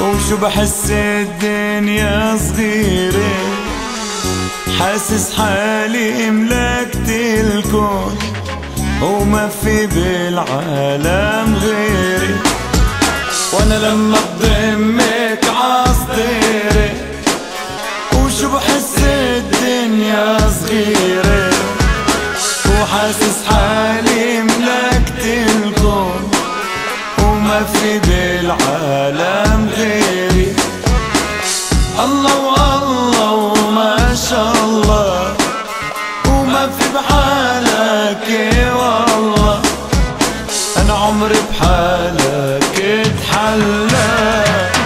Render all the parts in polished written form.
وشو بحس الدنيا صغيرة، حاسس حالي ملكت الكون وما في بالعالم غيري. وانا لما بضمك عصدري وشو بحس الدنيا صغيرة، وحاسس حالي ملكت الكون وما في بالعالم غيري. الله والله وما شاء الله وما في بحالك والله، انا عمري بحالك اتحلى.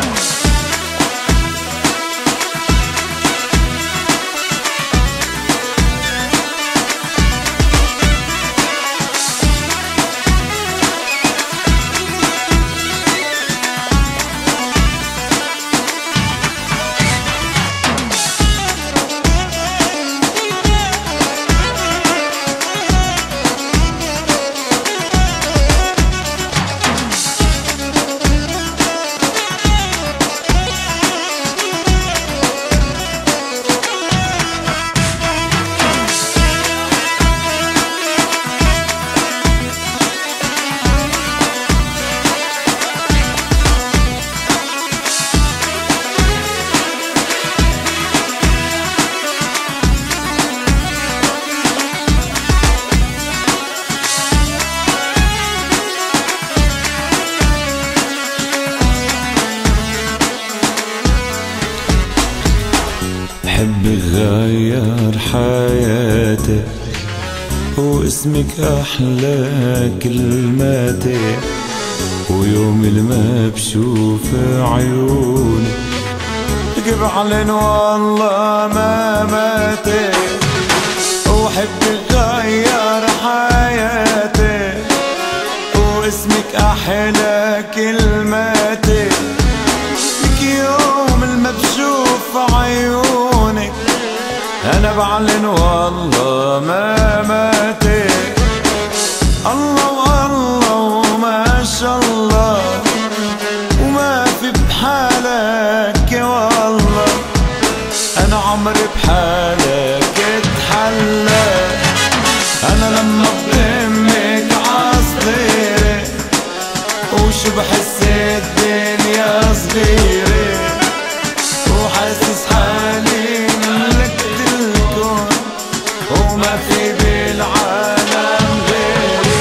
بحب غير حياتي واسمك أحلى كلماتي، ويوم اللي ما بشوف عيوني بعلن والله ما ماتي. وحب غير حياتي واسمك أحلى كلماتي، لك يوم اللي ما بشوف عيونك أنا بعلن والله ما ماتي. الله والله وما شاء الله وما في بحالك والله، أنا عمري بحالك اتحلى. أنا لما بضمك عصدري وشو بحس الدنيا صغيرة، وحاسس حالي ملكت الكون وما في بالعالم غيري.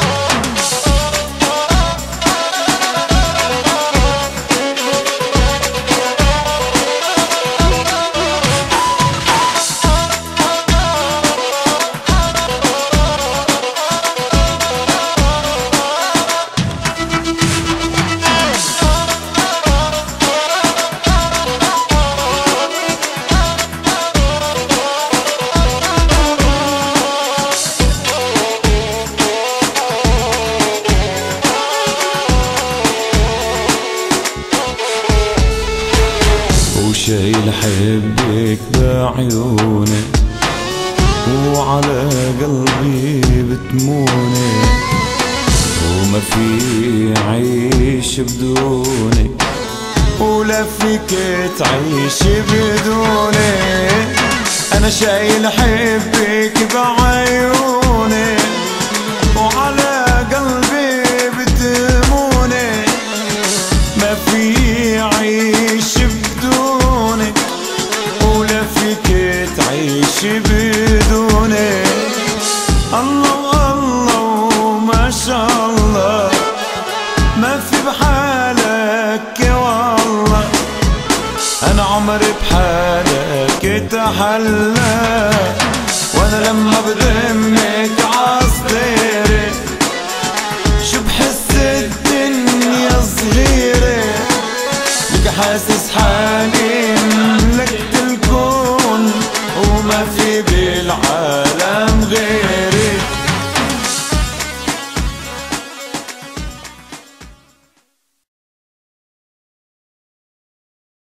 شايل حبك بعيوني وعلى قلبي بتموني، وما في عيش بدونك ولا فيك تعيش بدوني. أنا شايل حبك بعيوني وعلى قلبي بتموني، ما في عيش بدونك ولا فيك تعيش بدوني. الله الله وما شاء الله ما في بحالك والله، أنا عمري بحالك اتحلى. وأنا لما بضمك عصدري شو بحس الدنيا صغيرة، لك حاسس حالي ملكت الكون وما في